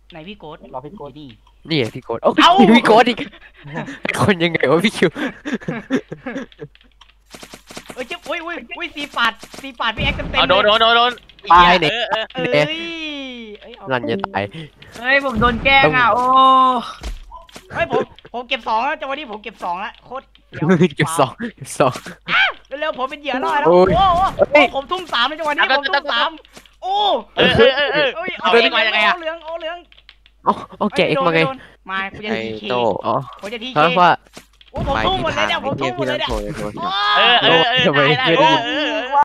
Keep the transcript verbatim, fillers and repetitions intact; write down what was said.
ไหนพี่โกดรอพี่โกดนี่นี่พี่โกดโอ้เอ้าพี่โกดอีกคนยังไงวะพี่คิวเอ้ยจิ๊บอุ้ยอุ้ยอุ้ยสีปาดสีปาดพี่แอ็กเต็มเต็มเอาโดนโดนโดนโดนตายเนี่ยเออเออเอ้ยเอ้ยเอารันจะตายเฮ้ยผมโดนแกล้งอ่ะโอ้เฮ้ยผมผมเก็บสองแล้วจังหวะนี้ผมเก็บสองแล้วโคตรเดี๋ยวเก็บสองเก็บสองเร็วๆผมเป็นเหยื่อล่อแล้วโอ้โอ้ยโหเฮ้ยผมทุ่มสามในจังหวะนี้ผมทุ่มสามโอ้เออเออเออเออเอ้ยเอาเอาเอ็กซ์มายังไงอะเอาเหลืองเอาเหลืองเอาเอาแกะเอ็กซ์มาไงโดนมากูจะไอ้ทีเคโตอ๋อผมจะทีเคฮะว่าโอ้ผมทุ่มหมดเลยเนี่ยผมทุ่มหมดเลยเนี่ยพี่ต้องโทรเลยโทรโอ้เออเออเออทำไมได้ได้ไม่ได้ยินเออเออ